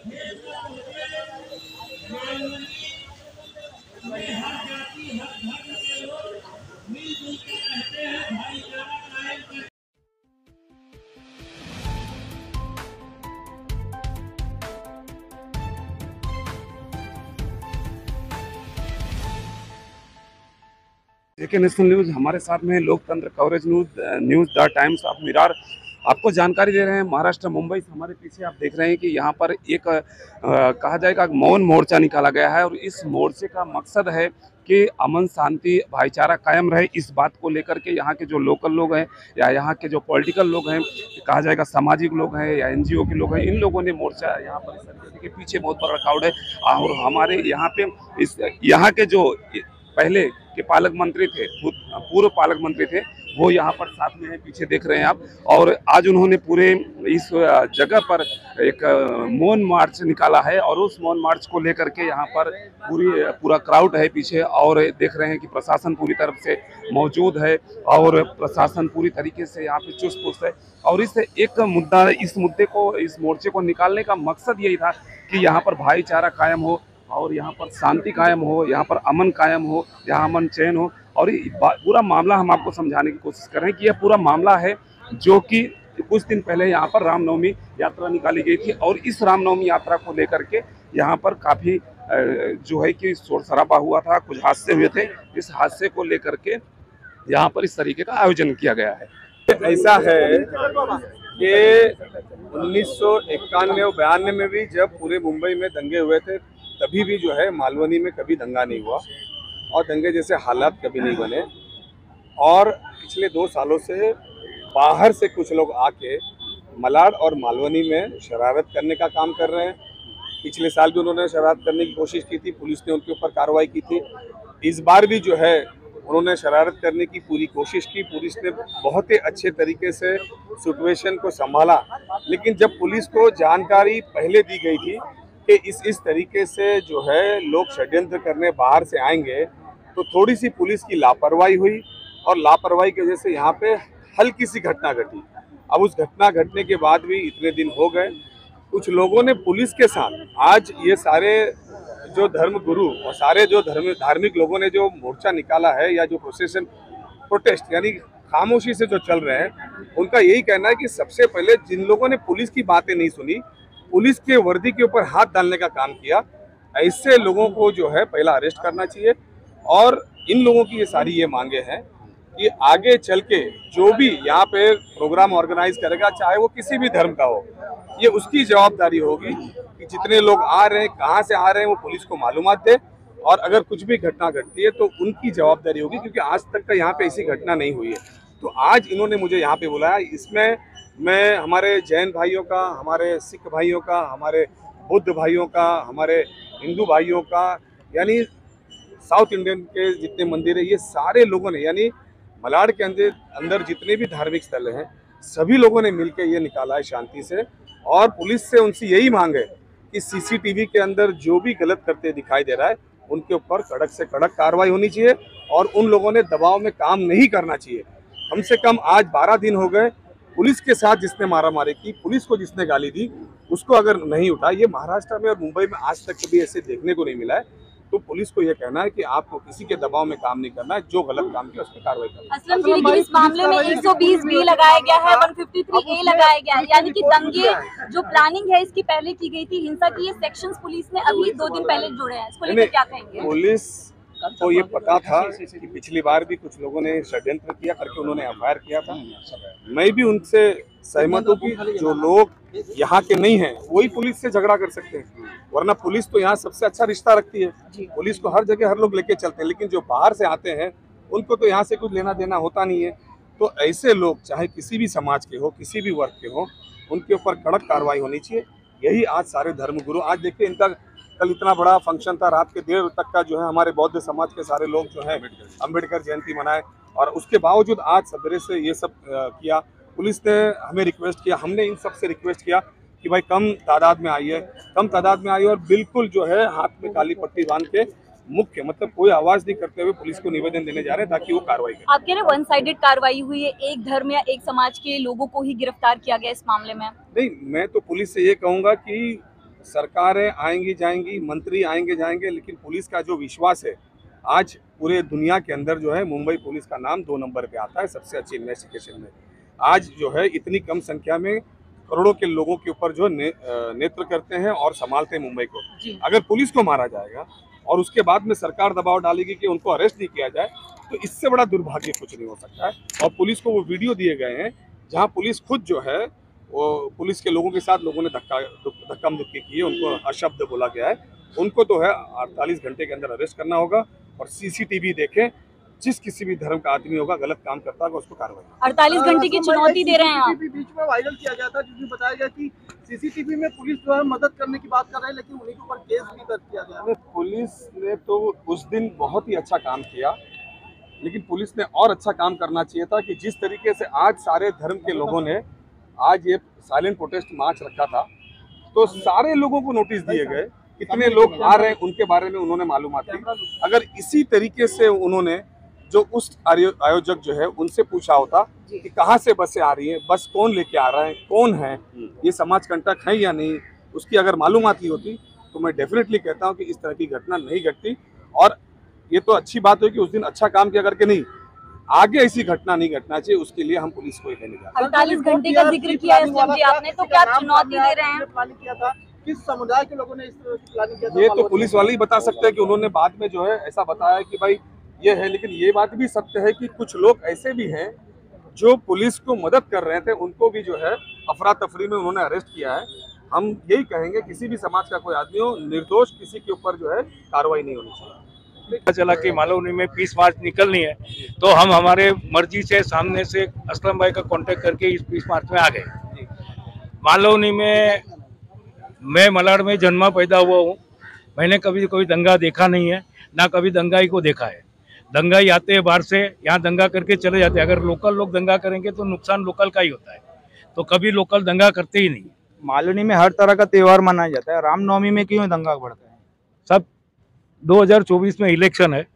जेके national news हमारे साथ में लोकतंत्र coverage news the times of mirror आपको जानकारी दे रहे हैं। महाराष्ट्र मुंबई से हमारे पीछे आप देख रहे हैं कि यहाँ पर एक कहा जाएगा मौन मोर्चा निकाला गया है और इस मोर्चे का मकसद है कि अमन शांति भाईचारा कायम रहे। इस बात को लेकर के यहाँ के जो लोकल लोग हैं या यहाँ के जो पॉलिटिकल लोग हैं, कहा जाएगा सामाजिक लोग हैं या एनजीओ के लोग हैं, इन लोगों ने मोर्चा यहाँ पर के पीछे बहुत बड़ा क्राउड है। और हमारे यहाँ पे यहाँ के जो पहले के पालक मंत्री थे, पूर्व पालक मंत्री थे, वो यहाँ पर साथ में है, पीछे देख रहे हैं आप। और आज उन्होंने पूरे इस जगह पर एक मौन मार्च निकाला है और उस मौन मार्च को लेकर के यहाँ पर पूरा क्राउड है पीछे। और देख रहे हैं कि प्रशासन पूरी तरफ से मौजूद है और प्रशासन पूरी तरीके से यहाँ पे चुस्त पुस्त है। और इस मुद्दे को, इस मोर्चे को निकालने का मकसद यही था कि यहाँ पर भाईचारा कायम हो और यहाँ पर शांति कायम हो, यहाँ पर अमन कायम हो, यहाँ अमन चैन हो। और पूरा मामला हम आपको समझाने की कोशिश कर रहे हैं कि यह पूरा मामला है जो कि कुछ दिन पहले यहाँ पर रामनवमी यात्रा निकाली गई थी और इस रामनवमी यात्रा को लेकर के यहाँ पर काफ़ी जो है कि शोर शराबा हुआ था, कुछ हादसे हुए थे। इस हादसे को लेकर के यहाँ पर इस तरीके का आयोजन किया गया है। ऐसा है कि 1991 और 92 में भी जब पूरे मुंबई में दंगे हुए थे, तभी भी जो है मालवनी में कभी दंगा नहीं हुआ और दंगे जैसे हालात कभी नहीं बने। और पिछले 2 सालों से बाहर से कुछ लोग आके मलाड और मालवनी में शरारत करने का काम कर रहे हैं। पिछले साल भी उन्होंने शरारत करने की कोशिश की थी, पुलिस ने उनके ऊपर कार्रवाई की थी। इस बार भी जो है उन्होंने शरारत करने की पूरी कोशिश की। पुलिस ने बहुत ही अच्छे तरीके से सिचुएशन को संभाला, लेकिन जब पुलिस को जानकारी पहले दी गई थी कि इस तरीके से जो है लोग षड्यंत्र करने बाहर से आएंगे, तो थोड़ी सी पुलिस की लापरवाही हुई और लापरवाही की वजह से यहाँ पे हल्की सी घटना घटी। अब उस घटना घटने के बाद भी इतने दिन हो गए, कुछ लोगों ने पुलिस के साथ आज ये सारे जो धर्म गुरु और सारे जो धार्मिक लोगों ने जो मोर्चा निकाला है या जो प्रोटेस्ट यानी खामोशी से जो चल रहे हैं, उनका यही कहना है कि सबसे पहले जिन लोगों ने पुलिस की बातें नहीं सुनी, पुलिस के वर्दी के ऊपर हाथ डालने का काम किया, ऐसे लोगों को जो है पहला अरेस्ट करना चाहिए। और इन लोगों की ये सारी ये मांगे हैं कि आगे चल के जो भी यहाँ पे प्रोग्राम ऑर्गेनाइज करेगा, चाहे वो किसी भी धर्म का हो, ये उसकी जवाबदारी होगी कि जितने लोग आ रहे हैं, कहाँ से आ रहे हैं, वो पुलिस को मालूमात दे। और अगर कुछ भी घटना घटती है तो उनकी जवाबदारी होगी, क्योंकि आज तक का यहाँ पे ऐसी घटना नहीं हुई है। तो आज इन्होंने मुझे यहाँ पे बुलाया, इसमें मैं हमारे जैन भाइयों का, हमारे सिख भाइयों का, हमारे बुद्ध भाइयों का, हमारे हिंदू भाइयों का, यानी साउथ इंडियन के जितने मंदिर है, ये सारे लोगों ने, यानी मलाड के अंदर जितने भी धार्मिक स्थल हैं, सभी लोगों ने मिलकर ये निकाला है शांति से। और पुलिस से उनसे यही मांग है कि सीसीटीवी के अंदर जो भी गलत करते दिखाई दे रहा है, उनके ऊपर कड़क से कड़क कार्रवाई होनी चाहिए और उन लोगों ने दबाव में काम नहीं करना चाहिए। कम से कम आज 12 दिन हो गए, पुलिस के साथ जिसने मारामारी की, पुलिस को जिसने गाली दी, उसको अगर नहीं उठा, ये महाराष्ट्र में और मुंबई में आज तक कभी ऐसे देखने को नहीं मिला है। तो पुलिस को ये कहना है कि आपको किसी के दबाव में काम नहीं करना है, जो गलत काम किया उस पर कार्रवाई करना है। असलम जी, लेकिन इस मामले में 120 बी लगाया गया है, 153 ए लगाया गया है, यानी कि दंगे जो प्लानिंग है इसकी पहले की गई थी, हिंसा की ये सेक्शंस पुलिस ने अभी 2 दिन पहले जोड़े हैं। इसको लेकर क्या कहेंगे? पुलिस को ये पता था कि पिछली बार भी कुछ लोगों ने षड्यंत्र किया करके उन्होंने एफआईआर किया था। मैं भी उनसे सहमत हूँ कि जो लोग यहाँ के नहीं हैं वही पुलिस से झगड़ा कर सकते हैं, वरना पुलिस तो यहाँ सबसे अच्छा रिश्ता रखती है। पुलिस को हर जगह हर लोग लेके चलते हैं, लेकिन जो बाहर से आते हैं उनको तो यहाँ से कुछ लेना देना होता नहीं है। तो ऐसे लोग चाहे किसी भी समाज के हो, किसी भी वर्ग के हो, उनके ऊपर कड़क कार्रवाई होनी चाहिए। यही आज सारे धर्मगुरु, आज देखिए इनका कल इतना बड़ा फंक्शन था, रात के देर तक का जो है हमारे बौद्ध समाज के सारे लोग जो है अम्बेडकर जयंती मनाए, और उसके बावजूद आज सवेरे से ये सब किया। पुलिस ने हमें रिक्वेस्ट किया, हमने इन सब से रिक्वेस्ट किया कि भाई कम तादाद में आइए, और बिल्कुल जो है हाथ में काली पट्टी बांध के मुख्य मतलब कोई आवाज नहीं करते हुए पुलिस को निवेदन देने जा रहे हैं ताकि वो कार्रवाई करें। आप कह रहे वन साइडेड कार्रवाई हुई है, एक धर्म या एक समाज के लोगों को ही गिरफ्तार किया गया इस मामले में? नहीं, मैं तो पुलिस से ये कहूँगा कि सरकारें आएंगी जाएंगी, मंत्री आएंगे जाएंगे, लेकिन पुलिस का जो विश्वास है आज पूरे दुनिया के अंदर जो है मुंबई पुलिस का नाम 2 नंबर पे आता है सबसे अच्छी इन्वेस्टिगेशन में। आज जो है इतनी कम संख्या में करोड़ों के लोगों के ऊपर जो नेतृत्व करते हैं और संभालते हैं मुंबई को। अगर पुलिस को मारा जाएगा और उसके बाद में सरकार दबाव डालेगी कि उनको अरेस्ट नहीं किया जाए, तो इससे बड़ा दुर्भाग्य कुछ नहीं हो सकता है। और पुलिस को वो वीडियो दिए गए हैं जहां पुलिस खुद जो है वो पुलिस के लोगों के साथ लोगों ने धक्का मुक्की की है, उनको अशब्द बोला गया है। उनको तो है 48 घंटे के अंदर अरेस्ट करना होगा और सीसीटीवी देखें, जिस किसी भी धर्म का आदमी होगा गलत काम करता होगा उसको कार्रवाई। 48 घंटे की चुनौती दे रहे हैं आप। बीच में वायरल किया गया था जिसमें बताया गया कि सीसीटीवी में पुलिस जो है मदद करने की बात कर रहे हैं, लेकिन उन्हीं के ऊपर केस भी दर्ज किया गया। पुलिस ने तो उस दिन बहुत ही अच्छा काम किया, लेकिन पुलिस ने और अच्छा काम करना चाहिए था कि जिस तरीके से आज सारे धर्म के लोगों ने आज ये साइलेंट प्रोटेस्ट मार्च रखा था, तो सारे लोगों को नोटिस दिए गए, कितने लोग आ रहे हैं उनके बारे में उन्होंने मालूमात दी। अगर इसी तरीके से उन्होंने जो उस आयोजक जो है उनसे पूछा होता कि कहाँ से बसें आ रही हैं, बस कौन लेके आ रहा है, कौन है, ये समाज कंटक है या नहीं, उसकी अगर मालूमात ली होती तो मैं डेफिनेटली कहता हूँ कि इस तरह की घटना नहीं घटती। और ये तो अच्छी बात है कि उस दिन अच्छा काम किया करके नहीं, आगे ऐसी घटना नहीं घटना चाहिए, उसके लिए हम पुलिस को ही कहने जा रहे हैं। 48 घंटे का जिक्र किया है एसडीएम जी आपने, तो क्या चुनौती दे रहे हैं? प्लानिंग किया था, किस समुदाय के लोगों ने इस तरह की प्लानिंग किया था? ये तो पुलिस वाले ही बता सकते हैं कि उन्होंने बाद में जो है ऐसा बताया कि भाई ये है, लेकिन ये बात भी सत्य है कि कुछ लोग ऐसे भी हैं जो पुलिस को मदद कर रहे थे, उनको भी जो है अफरा तफरी में उन्होंने अरेस्ट किया है। हम यही कहेंगे किसी भी समाज का कोई आदमी हो, निर्दोष किसी के ऊपर जो है कार्रवाई नहीं होनी चाहिए। पता चला कि मालवनी में पीस मार्च निकलनी है, तो हम हमारे मर्जी से सामने से असलम भाई का कांटेक्ट करके इस पीस मार्च में आ गए। मालवनी में मैं मलाड में जन्मा पैदा हुआ हूँ, मैंने कभी कोई दंगा देखा नहीं है, ना कभी दंगाई को देखा है। दंगाई आते हैं बाहर से, यहाँ दंगा करके चले जाते हैं। अगर लोकल लोग दंगा करेंगे तो नुकसान लोकल का ही होता है, तो कभी लोकल दंगा करते ही नहीं। मालवनी में हर तरह का त्योहार मनाया जाता है, रामनवमी में क्यों दंगा बढ़ता है? सब 2024 में इलेक्शन है,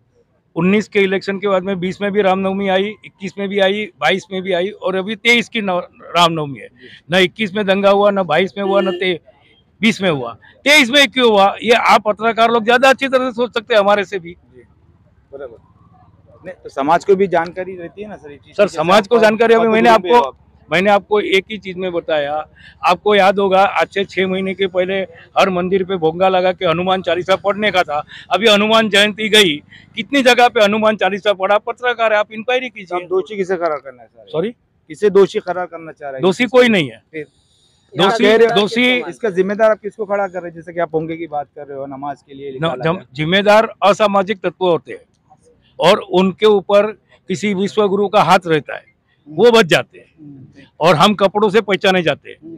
19 के इलेक्शन के बाद में 20 में भी रामनवमी आई, 21 में भी आई, 22 में भी आई और अभी 23 की रामनवमी है। न 21 में दंगा हुआ, न 22 में हुआ, न 20 में हुआ, 23 में क्यों हुआ? ये आप पत्रकार लोग ज्यादा अच्छी तरह से सोच सकते हैं हमारे से भी। नहीं तो समाज को भी जानकारी रहती है ना सर, समाज को जानकारी अभी मैंने आपको एक ही चीज में बताया। आपको याद होगा आज से 6 महीने के पहले हर मंदिर पे भोंगा लगा के हनुमान चालीसा पढ़ने का था। अभी हनुमान जयंती गई, कितनी जगह पे हनुमान चालीसा पढ़ा? पत्रकार है, आप इंक्वायरी कीजिए। दोषी किसे करार करना है? सॉरी, किसे दोषी करार करना चाह रहे हैं? दोषी कोई नहीं है। दोषी इसका जिम्मेदार आप किसको खड़ा कर रहे हैं? जैसे कि आप भोंगे की बात कर रहे हो, नमाज के लिए जिम्मेदार असामाजिक तत्व होते हैं और उनके ऊपर किसी विश्व गुरु का हाथ रहता है, वो बच जाते हैं और हम कपड़ों से पहचाने जाते हैं।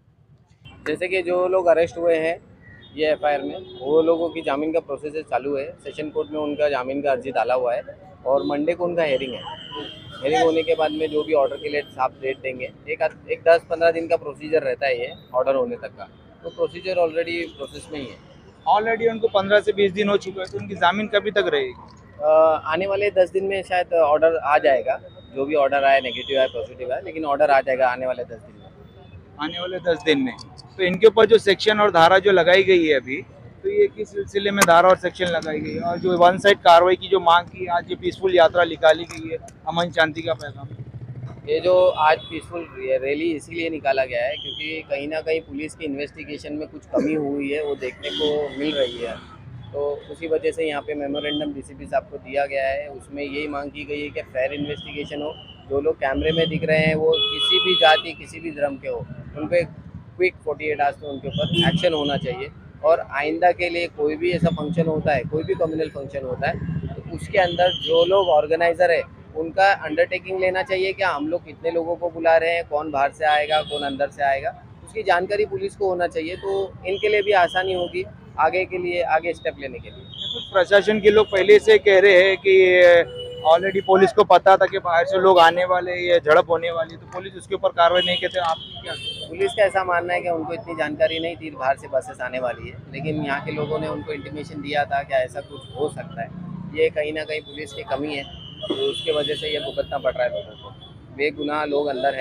जैसे कि जो लोग अरेस्ट हुए हैं ये एफआईआर में, वो लोगों की जामीन का प्रोसेस चालू है। सेशन कोर्ट में उनका जामीन का अर्जी डाला हुआ है और मंडे को उनका हेयरिंग है। हेयरिंग होने के बाद में जो भी ऑर्डर के लिए साफ डेट देंगे, एक 10-15 दिन का प्रोसीजर रहता है ये ऑर्डर होने तक का, तो प्रोसीजर ऑलरेडी प्रोसेस में ही है। ऑलरेडी उनको 15 से 20 दिन हो चुके हैं, तो उनकी जामीन कभी तक रहेगी? आने वाले 10 दिन में शायद ऑर्डर आ जाएगा। जो भी ऑर्डर आया, नेगेटिव है, पॉजिटिव है, लेकिन ऑर्डर आ जाएगा आने वाले 10 दिन में। आने वाले 10 दिन में तो इनके ऊपर जो सेक्शन और धारा जो लगाई गई है अभी, तो ये किस सिलसिले में धारा और सेक्शन लगाई गई है? और जो वन साइड कार्रवाई की जो मांग की, आज ये पीसफुल यात्रा निकाली गई है, अमन शांति का पैगाम, ये जो आज पीसफुल रैली इसीलिए निकाला गया है क्योंकि कहीं ना कहीं पुलिस की इन्वेस्टिगेशन में कुछ कमी हुई है, वो देखने को मिल रही है। तो उसी वजह से यहाँ पे मेमोरेंडम डीसीपी साहब को दिया गया है। उसमें यही मांग की गई है कि फेयर इन्वेस्टिगेशन हो। जो लोग कैमरे में दिख रहे हैं वो किसी भी जाति, किसी भी धर्म के हो, उन पर क्विक 48 आवर्स में उनके ऊपर एक्शन होना चाहिए। और आइंदा के लिए कोई भी ऐसा फंक्शन होता है, कोई भी कम्युनल फंक्शन होता है, तो उसके अंदर जो लोग ऑर्गेनाइज़र है उनका अंडरटेकिंग लेना चाहिए कि हम लोग कितने लोगों को बुला रहे हैं, कौन बाहर से आएगा, कौन अंदर से आएगा, उसकी जानकारी पुलिस को होना चाहिए। तो इनके लिए भी आसानी होगी आगे के लिए, आगे स्टेप लेने के लिए। कुछ प्रशासन के लोग पहले से कह रहे हैं कि ऑलरेडी पुलिस को पता था कि बाहर से लोग आने वाले, ये झड़प होने वाली, तो पुलिस उसके ऊपर कार्रवाई नहीं करते। आपकी क्या? पुलिस का ऐसा मानना है कि उनको इतनी जानकारी नहीं थी बाहर से बसेस आने वाली है, लेकिन यहाँ के लोगों ने उनको इंटीमेशन दिया था कि ऐसा कुछ हो सकता है। ये कहीं ना कहीं पुलिस की कमी है, तो उसके वजह से ये भुगतना पड़ रहा है लोगों को। बेगुनाह लोग अंदर है,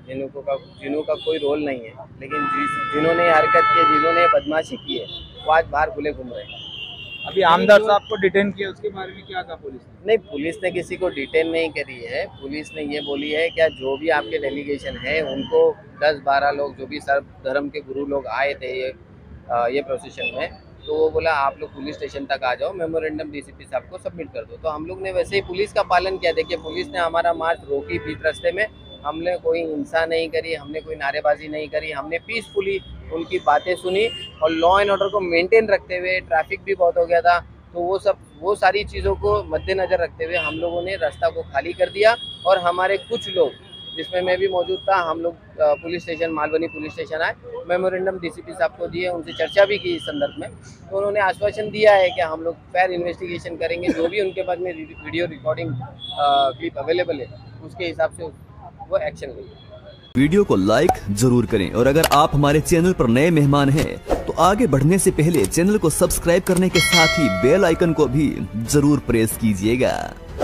जिन्हों का कोई रोल नहीं है, लेकिन जिन्होंने हरकत की है, जिन्होंने बदमाशी की है, वो आज बाहर खुले घूम रहे हैं। अभी आमदार साहब को डिटेन किया, उसके बारे में क्या कहा पुलिस ने? नहीं, पुलिस ने किसी को डिटेन नहीं करी है। पुलिस ने ये बोली है क्या जो भी आपके डेलीगेशन है उनको 10-12 लोग जो भी सर्व धर्म के गुरु लोग आए थे ये प्रोसेशन में, तो वो बोला आप लोग पुलिस स्टेशन तक आ जाओ, मेमोरेंडम डीसीपी साहब को सबमिट कर दो। तो हम लोग ने वैसे ही पुलिस का पालन किया। देखिए पुलिस ने हमारा मार्च रोकी बीच रास्ते में, हमने कोई हिंसा नहीं करी, हमने कोई नारेबाजी नहीं करी, हमने पीसफुली उनकी बातें सुनी और लॉ एंड ऑर्डर को मेंटेन रखते हुए, ट्रैफिक भी बहुत हो गया था, तो वो सारी चीज़ों को मद्देनज़र रखते हुए हम लोगों ने रास्ता को खाली कर दिया। और हमारे कुछ लोग, जिसमें मैं भी मौजूद था, हम लोग police station Malvani police station आए, मेमोरेंडम डीसीपी साहब को दिए, उनसे चर्चा भी की इस संदर्भ में। तो उन्होंने आश्वासन दिया है कि हम लोग फेयर इन्वेस्टिगेशन करेंगे, जो भी उनके पास में वीडियो रिकॉर्डिंग क्लिप अवेलेबल है उसके हिसाब से वो एक्शन लेंगे। वीडियो को लाइक जरूर करें और अगर आप हमारे चैनल पर नए मेहमान हैं तो आगे बढ़ने से पहले चैनल को सब्सक्राइब करने के साथ ही बेल आइकन को भी जरूर प्रेस कीजिएगा।